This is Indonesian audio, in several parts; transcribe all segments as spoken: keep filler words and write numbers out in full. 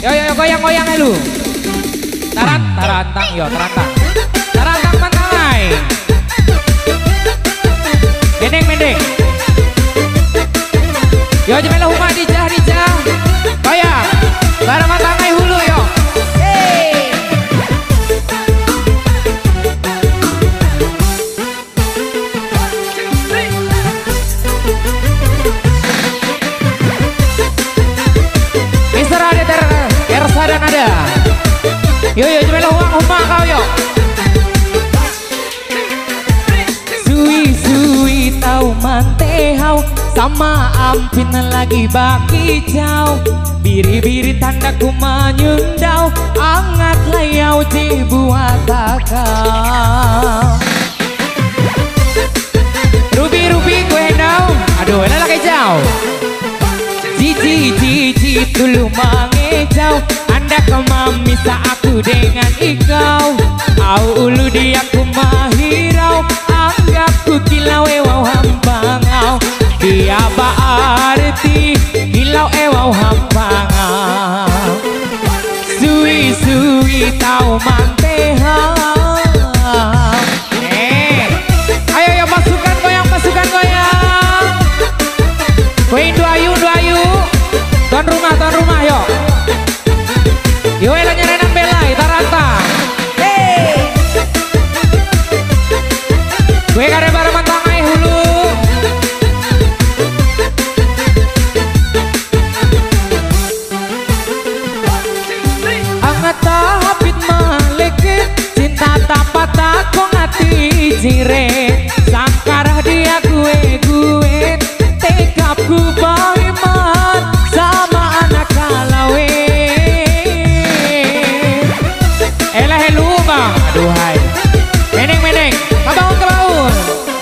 Yo yo yo goyang-goyang ya lu. Tarat tarantang yo tarantang. Tarantang mantai. Mending mending. Yo jemela huma dijah dijah. Goyang. Bareng mantangai hulu yo. Hey. Mister ada ter Ersa dan ada. Yo yo jemela huma huma kau yo. Sui sui tau mantehau sama ampin lagi baki jauh. Biri-biri tandaku menyundau, angat layau dibuat takau. Rubi-rubi gue hendau, aduh enak lagi jauh. Cici cici dulu mengejau, anda kemamisa aku dengan ikau. Au ulu dia ku mahirau, anggapku kilau ewau hambangau. Dia berarti kilau ewau hambangau. Sui sui tau mantehau. Eh, ayo ya pasukan goyang, pasukan goyang. Koin dua ayu, dua ayu. Tuan rumah, tuan rumah yo. Yo elanya renan belai, tarantang. Hey. Gue kare bareng mantangai hulu. Tahapit maleket cinta tapat aku ngati jire sangkarah dia gue gue tekapku beriman sama anak kalawe. Elah helu bang, aduhai meneng meneng kebaun kebaun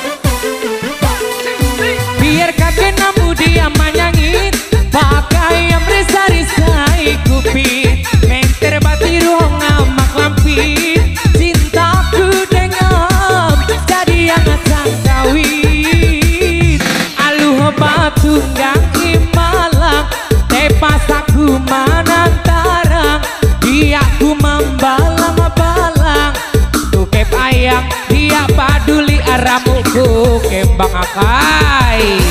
biar kakek namu dia manyangin pakai yang risa-risai kupit terbati ruang ngamak lampir cintaku dengan jadi yang acang kawin aluh batu gaki malang tepas aku manantarang dia ku membalang-balang tukep ayang dia paduli aramuku kembang akai.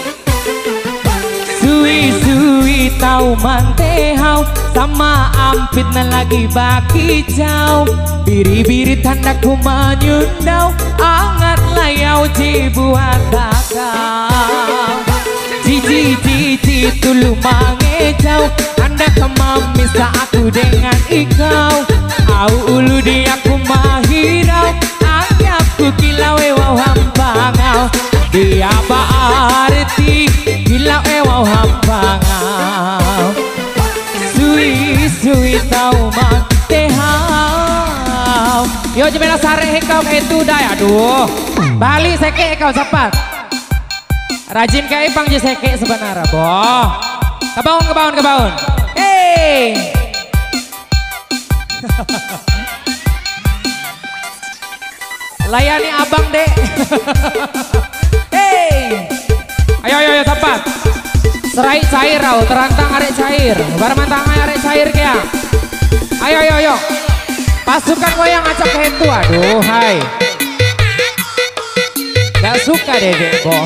Sui-sui tau mantehau sama ampit na lagi baki jauh. Biri-biri tandaku menyundau, angat layau dibuat takau. Cici cici tulu mengejau, anda kemamisa aku dengan ikau. Au ulu dia ku mahirau, anggapku kilau ewau hambangau. Dia berarti kilau ewau hambangau. Sui sui tau mantehau. Yo jemela sare kau itu dah aduh. Bali seke kau cepat. Rajin kayak ipang je seke sebenarnya boh. Kebaun kebaun kebaun. Hey. Layani abang dek. Hey. Ayo ayo ayo cepat. Serai cair rau, terantang arek cair. Barang mantangai arek cair kia. Ayo ayo ayo. Pasukan goyang acak ke itu. Aduh hai. Gak suka deh dek boh.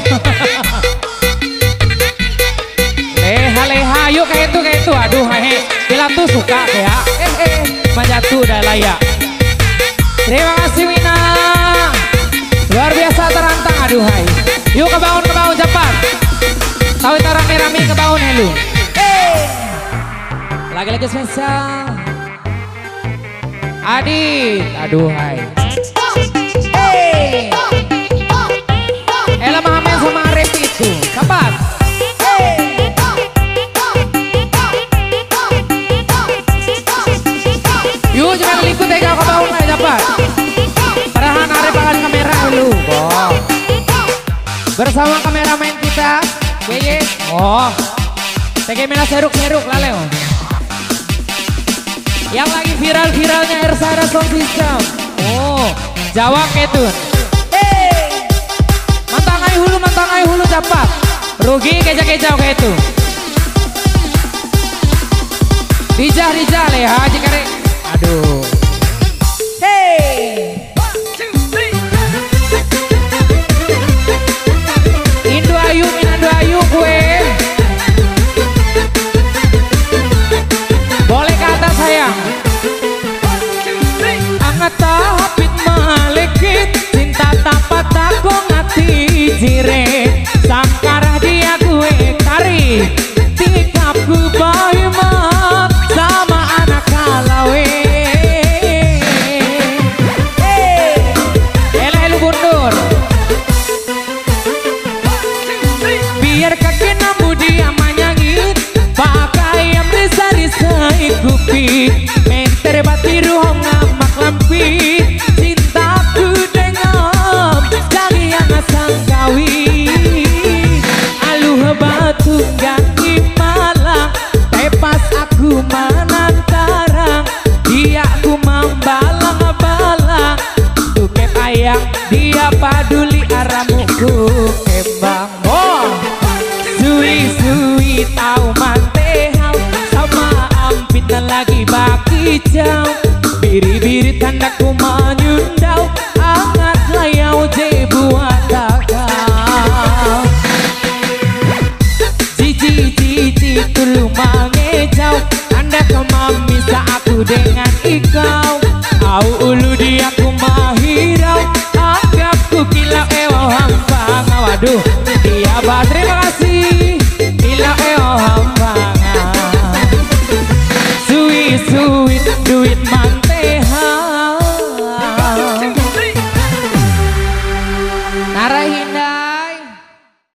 Leha leha yuk ke itu ke itu. Aduh hai. Bila tuh suka ya. Eh eh. Majatu dah layak. Terima kasih Wina. Luar biasa terantang aduh hai. Yuk kebaun kebaun cepat. Tahu itu rame-rame kebaun helu. Hey. Lagi-lagi spesial. Adit, aduh hai. Hey. Ella Mahamen sama Arif itu, cepat. Hey. Yuk jangan ikut tega kebaun hai cepat. Perahan Arif akan kamera dulu. Oh. Bersama kameramen kita. Yeye, oh, tege mena seruk-seruk laleo. Yang lagi viral-viralnya Ersada Sound System. Oh, jawab ketun. Hey, mantangai hulu, mantangai hulu cepat. Rugi keja-keja ke itu. Rijah Rijah leha jika re. Aduh. Hey. Indo Ayu, Minando Ayu gue. Boleh ke atas sayang. Angata hapit malekit, cinta tanpa takong hati jire. Sangkarah dia gue kari, tikapku bahimat sama anak kalawe. Hey, elah lu bundur. Biar kaki namu dia manyangit, pakai yang risa-risa ikupit. Menter batiru ngamak lampit, cintaku dengan jadi yang asang kawin. Aluh batu ganti malang, tepas aku manantarang, dia aku membalang-balang. Tuh ayang dia paduli aramuku kembang. Oh, sui-sui tau mantehau sama ampit lagi baki jauh.